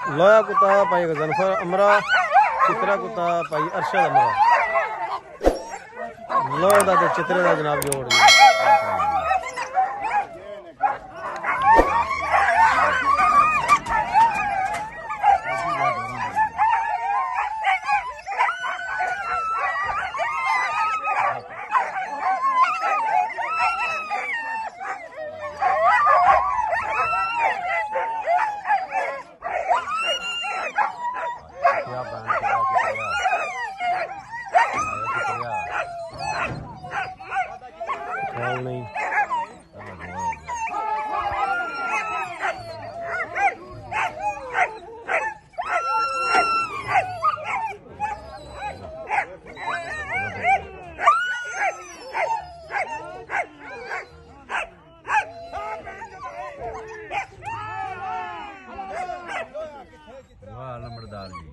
लोया कुत्ता भाई गजनफर अमरा, चित्रा कुत्ता भाई अरशद अमरा। लोया दा ते चित्रे दा जनाब जोड़ जी। नहीं नंबरदार जी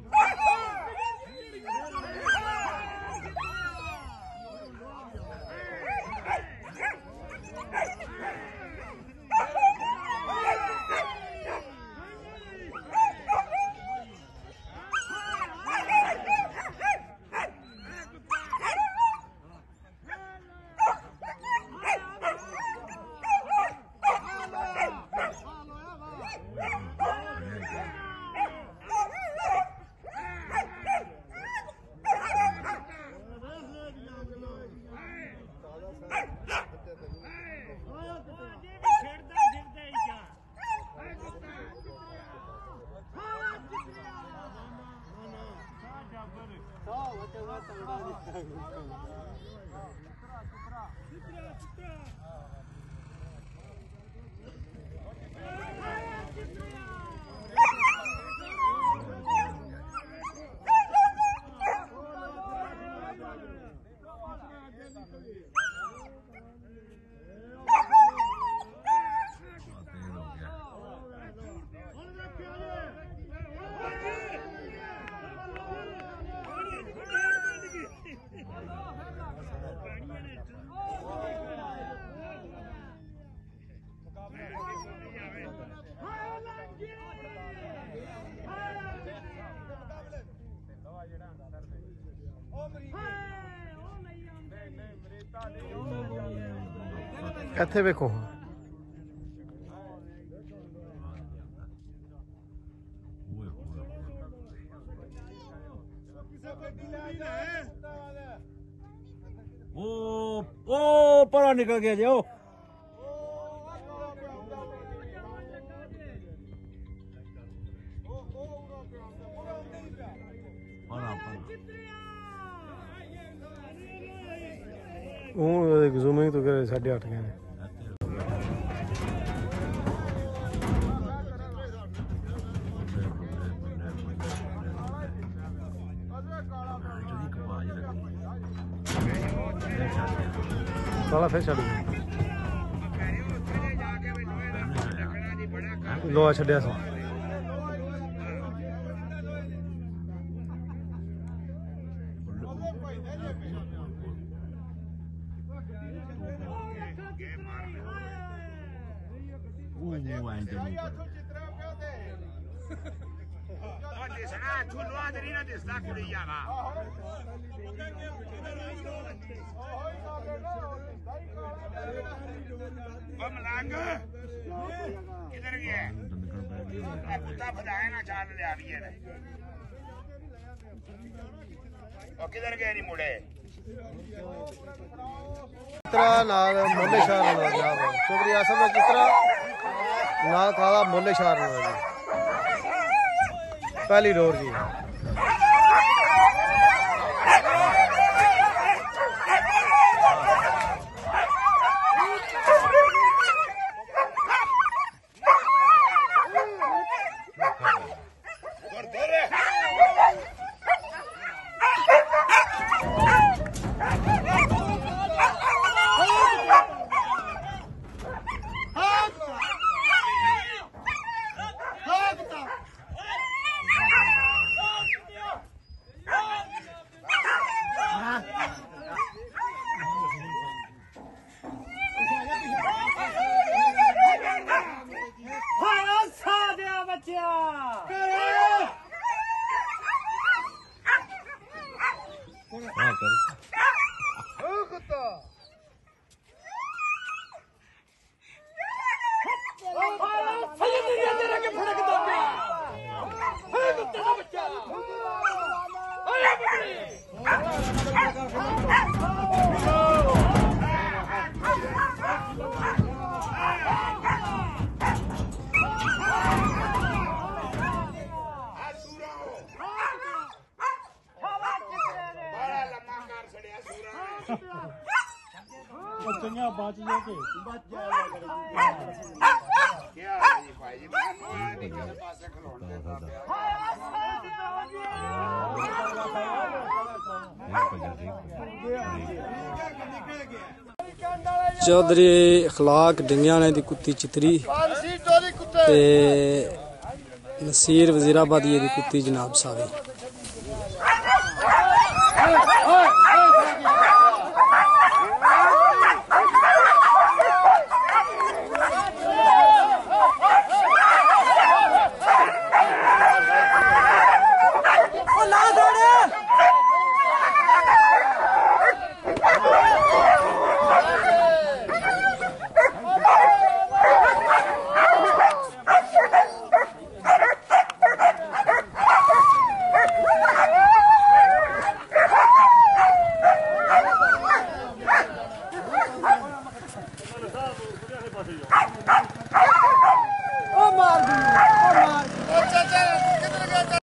ਇੱਥੇ ਵੇਖੋ ओ परा निकल गया जो ਜ਼ੂमिंग तो करे 8:30 गए ने साला फिर छड़ लोहा छड्या सा किधर गया कुत्ता फदाए ना चाल ले आ रही है और किधर गए नहीं मुड़े चित्रा नाल मोले शाह नाल जनाब शुक्रिया सब चित्रा नाल खाला मोले शाह नाल जी पहली डोर जी बच्चा कन्या बच गया के क्या है जी भाई जी नहीं किसी पासे खलोण देता चौधरी अखलाक डिंगियाने दी कुत्ती चितरी ते नसीर वजीराबादी दी कुत्ती जनाब सावी।